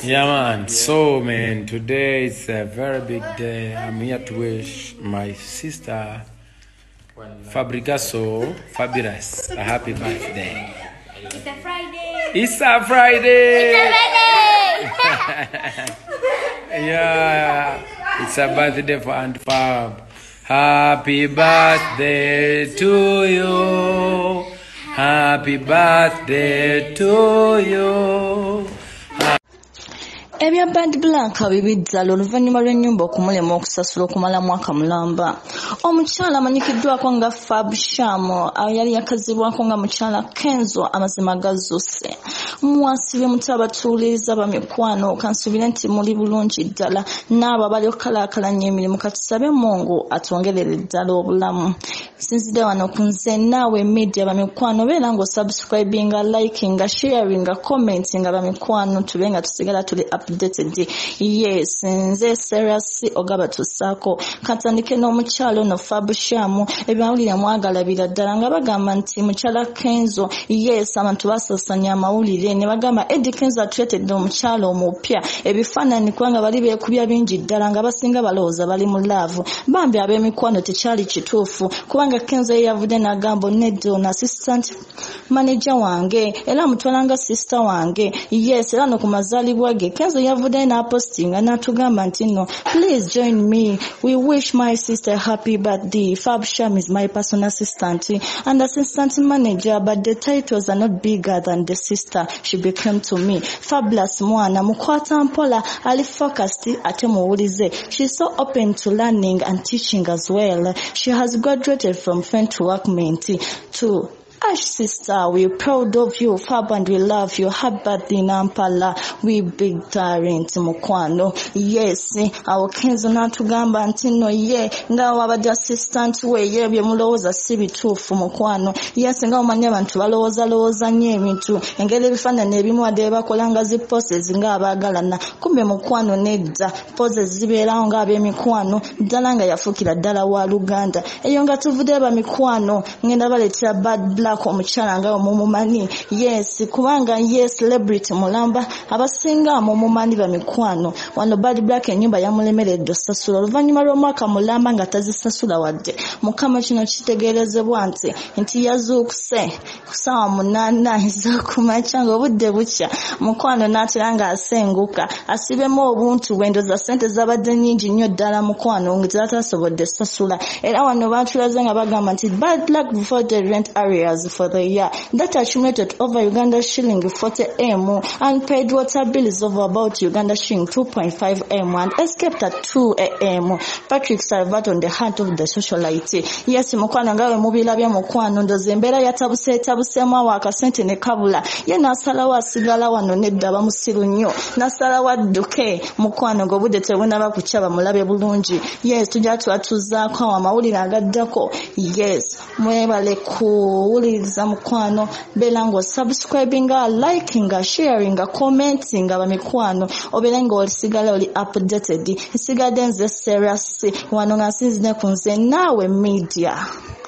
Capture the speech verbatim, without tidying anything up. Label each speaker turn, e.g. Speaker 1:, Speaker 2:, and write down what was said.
Speaker 1: Yeah, man. So, man, today is a very big day. I'm here to wish my sister Fabricaso Fabulous a happy birthday.
Speaker 2: It's a Friday.
Speaker 1: It's a Friday.
Speaker 2: It's a Friday.
Speaker 1: Yeah, it's a birthday for Aunt Fab. Happy birthday to you. Happy birthday to you.
Speaker 3: Ebya Bad Black bibiddala oluvannyuma lw'ennyumba okumulema okusasula okumala mwaka mulamba. Omukyala amanyikiddwako nga Fab Shamo yali yakazibwako nga mukyala Kenzo amazima gazzuse. Mwasibye muti abatuuliriza bamikwano kansubire nti muli bulungi ddala n'abo abali okkalaakalanya emirimu katusabe Mungu atwongerere ddala obulamu. Sinzidde wano ku nze naawe media bamikwano beera ng'osubscribinga, likinga, sharinga, commentinga bamikwano tube nga tusigala tuli updated. Yes, nze seriously ogaba tusaako katandike n'omukyalo no Fab Shamo ebyawulira mwagalabira ddala nga bagamba nti mukyala Kenzo. Yes, abantu basasanya amawulire ne bagamba Eddie Kenzo atreated omukyalo omupya ebifaananyi kubanga bali beekubya bingi ddala nga basinga balowooza bali mu love. Bambi ab'emikwano tekyali kituufu kubanga Kenzo yavudde n'agamba neddo na assistant manager wange era mutwalanga sister wange. Yes, era no ku mazaalibwa ge Kenzo yavudde n'apostinga n'atugamba nti no, please join me, we wish my sister happy birthday. Fab Sham is my personal assistant and assistant manager, but the titles are not bigger than the sister she became to me. Fabulous mwana mukwata mpola ali focused ate muwulize. She's so open to learning and teaching as well. She has graduated from Fentu Workment to Ash sister, we're proud of you, Fab, and we love you. Happy birthday, Nampala. We big talent, Mukwano. Yes, our Kenzo natugamba ntino ye nga wabadde assistant we ye bye mulowooza si bituufu Mukwano. Yes, nga omanyi abantu balowooza lowooza nnyo ebintu engeri ebifaananyi ebimu wadde bakolanga zi poses nga abaagalana kumbe Mukwano nedda poses zibeerawo nga ab'emikwano ddala nga yafuukira ddala wa Luganda. Eyo nga tuvudde bamikwano ngenda baleetera Bad Black omukyala nga omumumanyi. Yes, kubanga ye celebrity mulamba abasinga omumumanyi bamikwano. Wano Bad Black ennyumba yamulemeredde osasula oluvannyuma lw'omwaka mulamba nga tazisasula wadde. Mukama kino kitegeerezebwa nti nti yazuukuse ku ssaawa munaana ez'okumakya ng'obudde bukya mukwano n'atera ng'asenguka asibemu obuntu bwendoza ssente zabadde nnyingi nnyo ddala mukwano nga tezatasobodde sasula. Era wano baatulaze nga bagamba nti Bad Black before the rent areas for the year that accumulated over Uganda shilling forty M and paid water bills of about Uganda shilling two point five M and escaped at two A M Patrick Salvat on the heart of the socialite. Yes, mukwano ngawe mubilabya mukwano ndoze embeera yatabuse tabuseemu awo akasente ne kabula ye n'asalawo asigala wano nedda bamusiru nnyo n'asalawo adduke mukwano ng'obudde tebunaba kukya bamulabe bulungi. Yes, tujja twatuzaako awo amawulire agaddako. Yes, mwebale kuwuliriza mukwano beera ng'osubscribinga, likinga, sharinga, commentinga bamikwano obeera ng'olisigala oli updated. Nsigadde nze Serasi wano nga nsinzine ku nze naawe media.